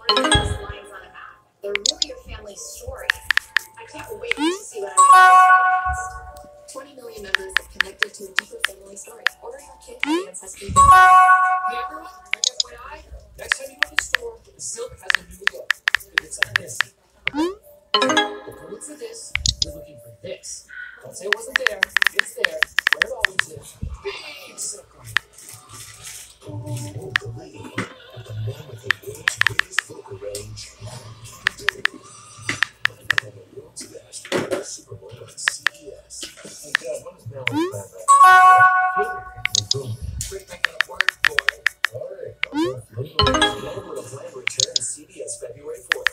are just lines on a map. They're really your family's story. I can't wait to see what I'm next. 20 million members have connected to a deeper family story. Order your kit at Ancestry. Hey everyone, quick FYI, next time you go to the store, the silk has a new look. It looks like this. If you look for this, you're looking for this. Don't say it wasn't there. It's there, where it always is. Big circle. Oh, the lady and the man with the world's greatest vocal range. And the world's best Super Bowl at CES. Hey, Dad, what is now Quick making it work, boy. All right. Over the plan return to CBS February 4th.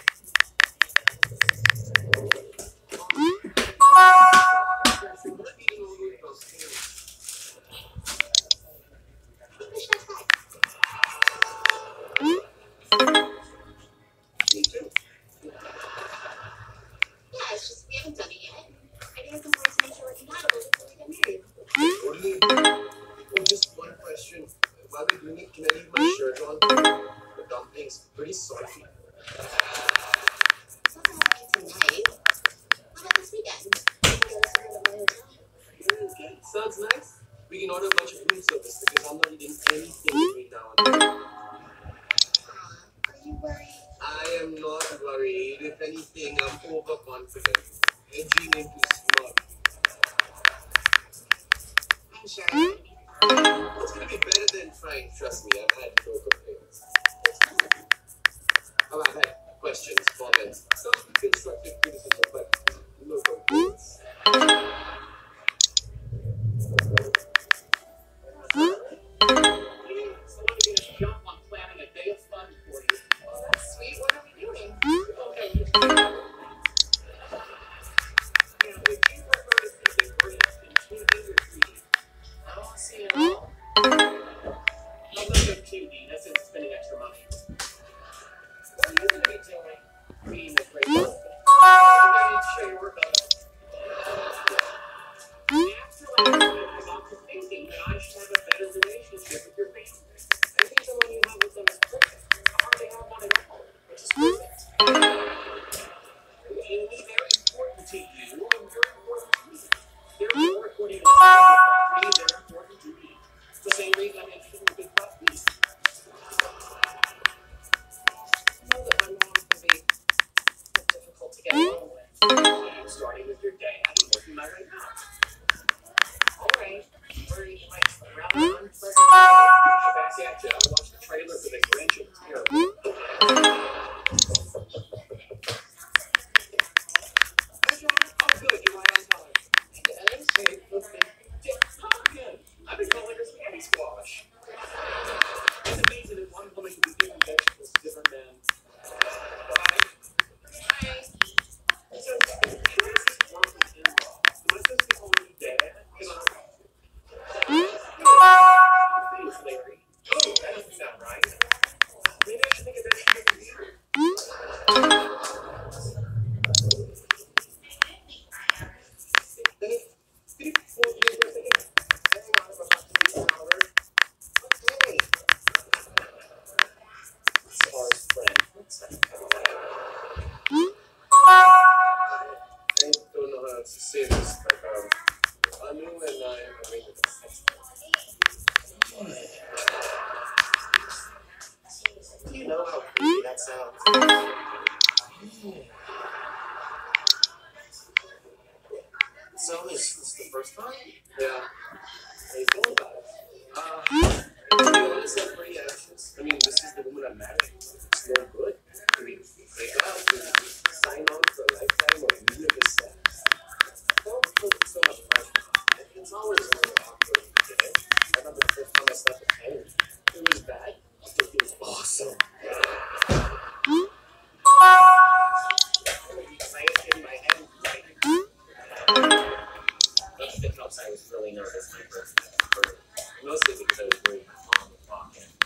Me too. Yeah, it's just we haven't done it yet. I think it's important to make sure we're compatible before we get married. What do you mean? Well, just one question. While we're doing it, can I leave my shirt on? The dumpling's pretty salty. It's not gonna happen tonight. How about this weekend? We can go to some of my hotel. Yeah, okay. Sounds nice. We can order a bunch of room service because I'm not eating anything between now and then. Are you worried? I am not worried. If anything, I'm overconfident. Edging into smug. I'm sure it's gonna be fine. It's gonna be better than fine. Trust me, I've had no complaints. Oh, I've had questions, comments, some constructive criticism, but no complaints. Someone get a jump on planning a day of fun for you. Oh, that's sweet. What are we doing? Okay, if you prefer to see the greatest in TV or 3D, I don't want to see it all. I'll go with 2D. That's it, spending extra money. What are you going to be doing? Being the great husband. I need to show your work on that. Naturally, I got to thinking that I should have a better relationship with your family. I think the one you have with them is perfect. I hardly have one at all, which is perfect. Amy, they're important to you, and you're important to me. Therefore, according to me, they're important to me. It's the same reason I'm interested in the big butt piece. I know that my mom can be difficult to get along with. Starting with your dad and working my way up. All right, where you might rather unpleasant. Back at you. I watched the trailer for the Grinch. It's terrible. Oh, good. You're right on time. Yes. Hey, listen. Pumpkin. I've been calling her spaghetti squash. It's amazing that one woman can be different vegetables to different men. Bye. Hi. So, how does this work with in-law? Am I supposed to be calling you dad? Thanks, Larry. Oh, that doesn't sound right. Maybe I should make a better shit for you. Okay. As far as friend, what's that? I don't know how to say this, but Anu and I are making this. Do you know how creepy that sounds? So, is this the first time? Yeah. How you feeling about it? To be honest, I'm pretty anxious. I mean, this is the woman I'm marrying. It's no good. I mean, break up, sign on for a lifetime or immediate step. Don't put so much pressure. It's always a little awkward, you know? I remember the first time I slept with Henry. It was bad, but it was awesome. I in my head, like, that's the cups I was really nervous my first night. Mostly because I was worried my mom would walk in.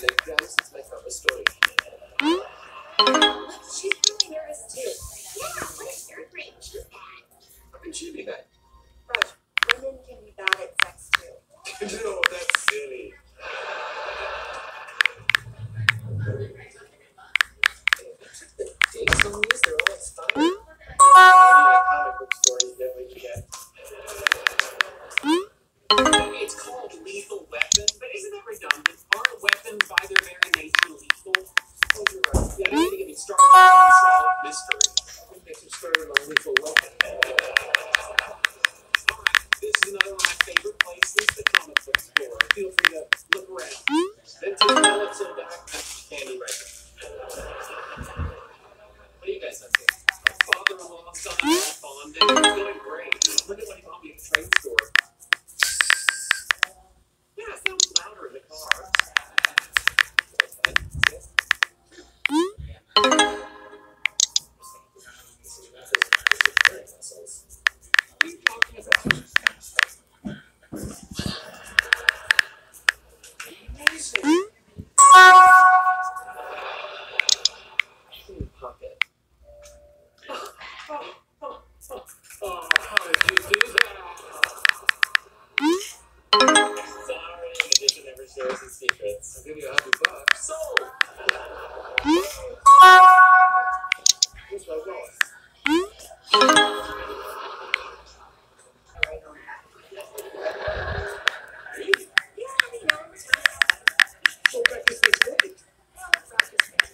like cramps with my cover story. Look, she's really nervous too. Yeah, what a third grade cheat bag. How can she be that? Raj, women can be bad at sex too. No, that's silly. The dates on these, they're all expired. How many comic book stories that we get? It's called Lethal Weapon, but isn't that redundant? Aren't weapons by their very nature lethal? Oh, you're right. Yeah, you need to get me started on unsolved mystery. We get you started on Lethal Weapon. Alright, this is another one of my favorite places, the comic book store. Feel free to look around. Vintage pellets and candy right there. What are you guys up to? My father-in-law, son-in-law, bonding. It's going great. Look at what he bought me at the trade store. Yeah, it sounds louder in the car. What are you talking about? Amazing. Pocket. Oh, how did you do that? Sorry, the magician never shares his secrets. I'll give you $100. Sold! Here's my wallet. Really? Yeah, we know it's not. So breakfast is great. Well, it's not just me.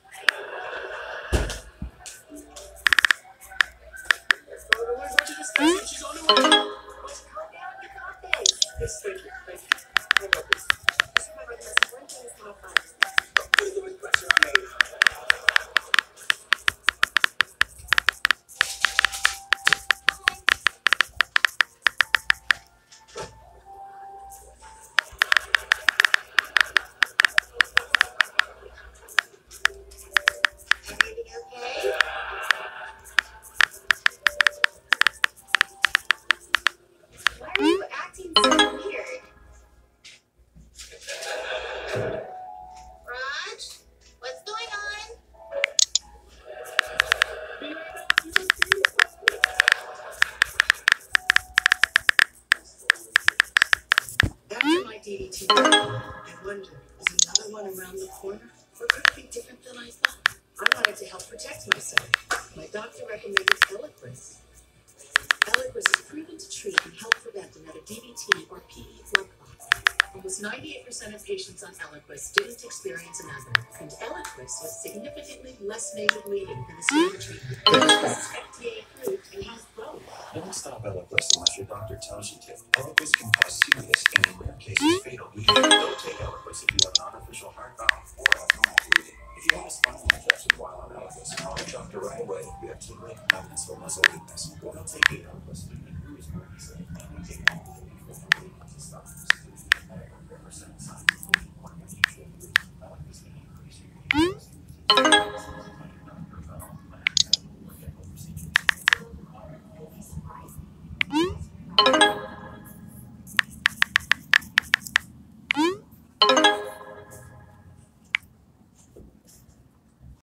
Why don't you just say she's on the way? Calm down, you got this. Yes, thank you. Thank you. How about this? Just remember, there's one thing that's not fun. Put the pressure on me. Everything okay? Why are you acting so weird? Raj, what's going on? After my DDT, I wondered, is another one around the corner? Or could it be different than I thought? I wanted to help protect myself. My doctor recommended Eliquis. Eliquis is proven to treat and help prevent another DVT or PE blood clot. Almost 98% of patients on Eliquis didn't experience another, and Eliquis was significantly less major bleeding than the standard treatment. Eliquis is FDA approved and has both. Don't stop Eliquis unless your doctor tells you to. Eliquis can cause serious and, in rare cases, fatal bleeding. Don't take Eliquis if you have an artificial heart valve or abnormal bleeding. If you have a spinal infection while on Eliquis, call your doctor right away. You have tingling, numbness, or muscle weakness. Or don't take the Eliquis. Bruise more easily. You take all the bleeding from the bleeding to stop. 100%